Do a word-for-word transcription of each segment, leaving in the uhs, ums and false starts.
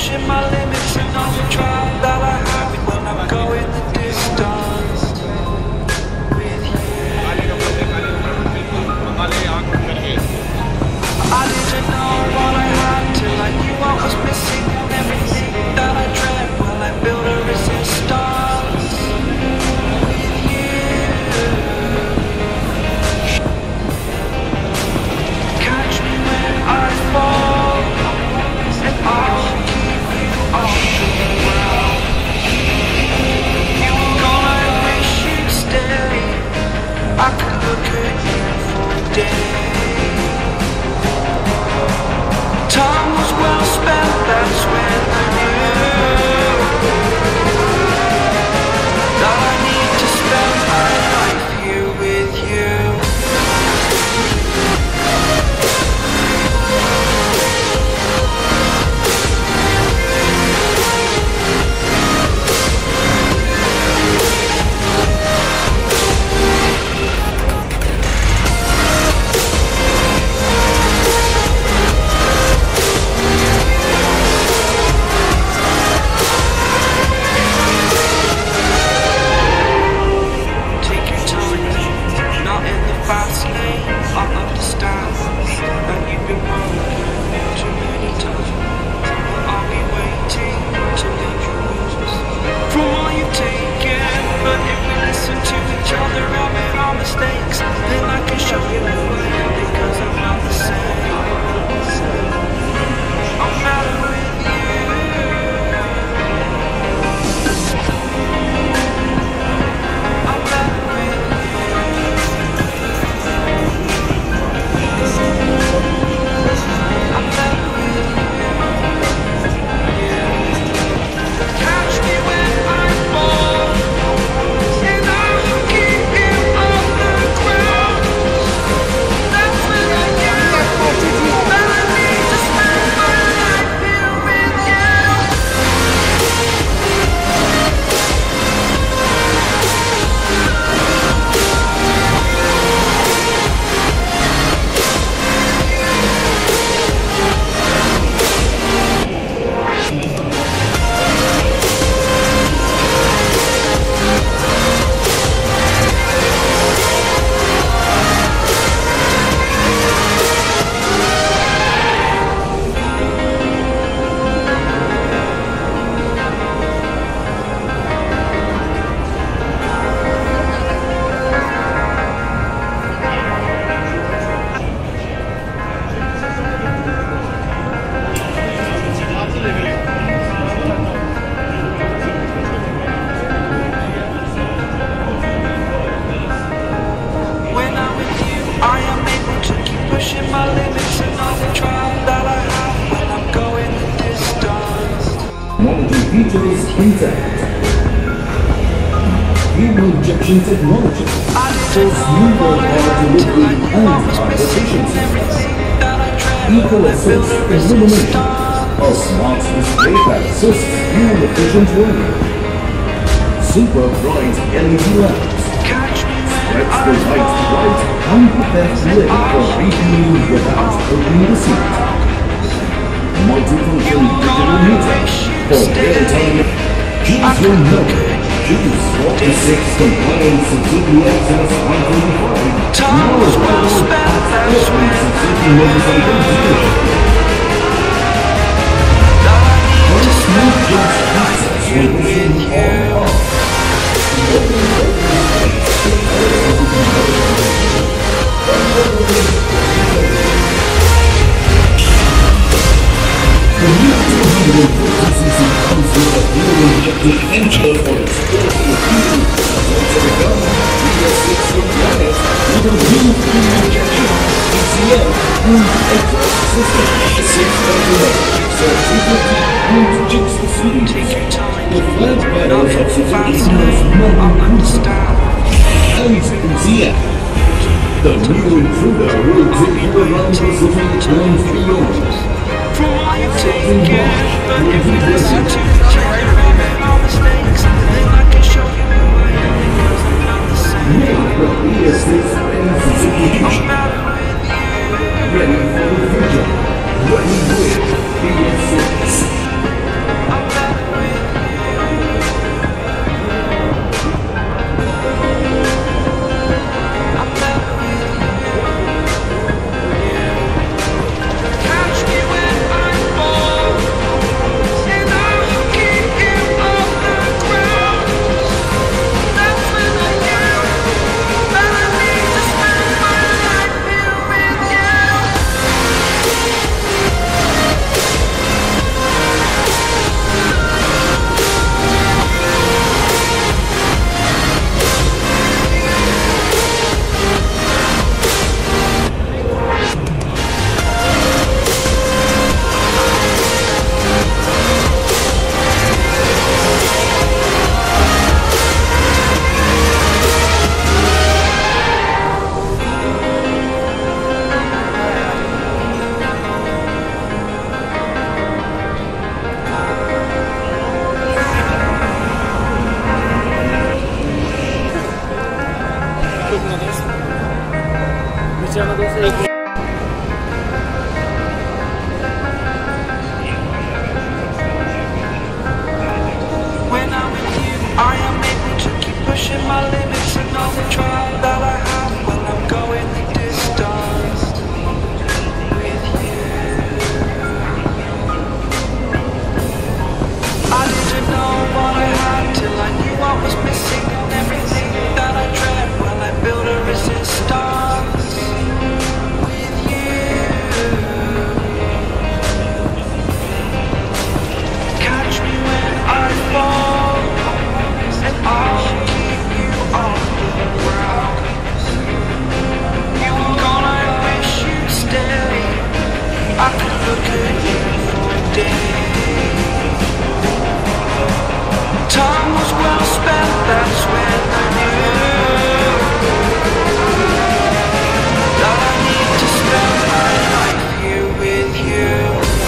pushing my limits and all the drive that I have when I'm going the distance with you. I didn't know what I had till I knew I was missing everything that I dread while I build a resistance with you. Catch me when I fall, and I'll keep you off the ground. You were gone, I wish you'd stay. I could look at you for days. Time was well spent, that's when I knew that I need to spend my life here with you. Features intact. Fuel injection technology for smoother air delivery and high efficiency. Eco-Assist illumination, a smart display that assists fuel efficient rolling. Super bright L E D lamps spreads the light right and the best lit for refueling without opening the seat. Multifunction digital meter for real-time. Choose your mode. Choose forty-six compliant Suzuki X S one twenty-five. Time was well spent, that's when Suzuki motorcycle dealership. just Not just access with you. The new two hundred fifty c c comes with a fuel-injected engine for its sporty fuel. Also the gun, V S six Planet, with a new fuel injection, E C M, and exhaust system. six thirty-one, two fifty, and Jigsaw Series. take your time. The flat panels of Suzuki Fast lane, I'll understand. and Zia. The new Intruder will take you around the city and beyond. From all you take it, but if you listen to each other and make all mistakes, then I can show you who I am because I'm not the same. Make the B S six and Suzuki I'm better with you. ready for the future. Ready with B S six. When I'm with you, I am able to keep pushing my limits and all the drive that I have while I'm going the distance with you. I didn't know what I had till I knew what was missing and everything that I dread while I build a resistance with you. Catch me when I fall, and I'll keep you on the ground. You were gone, I wish you'd stay. I could look at you for days. Time was well spent, that's when I knew that I need to spend my life here with you.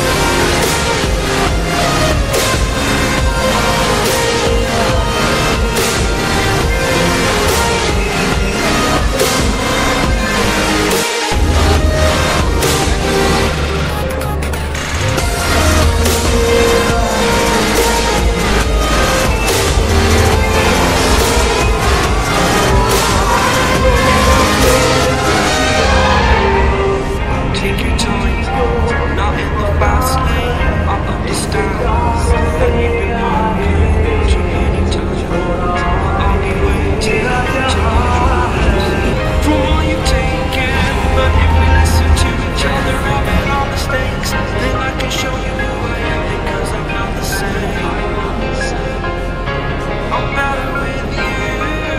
Take your time, not in the fast lane. I understand that you've been hungry too many times. I'll be waiting till you from all you've taken. But if we listen to each other and make our mistakes, then I can show you who I am because I'm not the same. I'm better with you.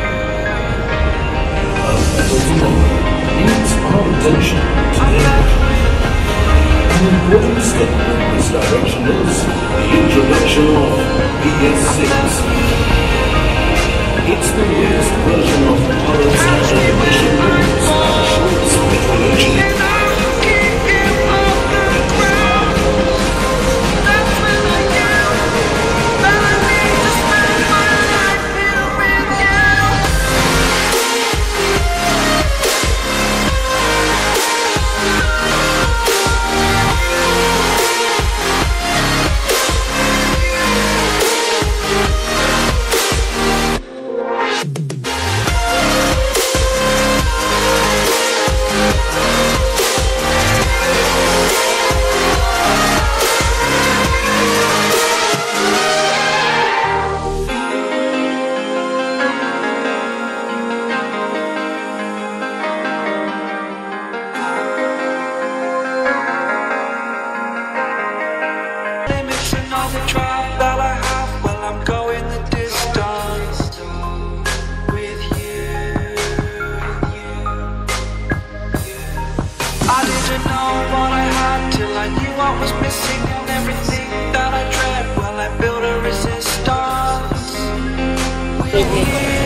Needs our attention today. An important step in this direction is the introduction of P S six. It's the latest version of our special edition modes, short speculation. And I'll keep you off the ground. That's when I knew that I need to spend my life here with you. Limits and all the drive that I have while I'm going the distance with you. I didn't know what I had till I knew what was missing and everything that I dread while I build a resistance with you.